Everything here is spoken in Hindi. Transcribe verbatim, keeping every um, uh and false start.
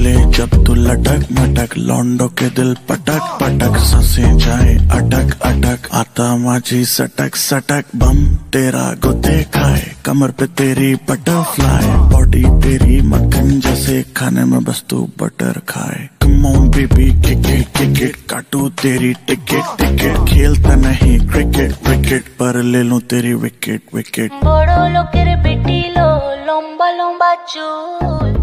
चले जब तू लटक मटक, लौंडो के दिल पटक पटक, सांसें जाए अटक अटक, आता माझी सटक सटक, बम तेरा गुते खाए, कमर पे तेरी बटरफ्लाई, बॉडी तेरी मक्खन जैसे, खाने में बस तू बटर खाए। Come on baby, kick it, kick it, काटू तेरी टिकट टिकट, खेलता नहीं क्रिकेट क्रिकेट, पर ले लूं तेरी विकेट विकेट। बड़ो लोकेर बेटी लो, लंबा लंबा चूल,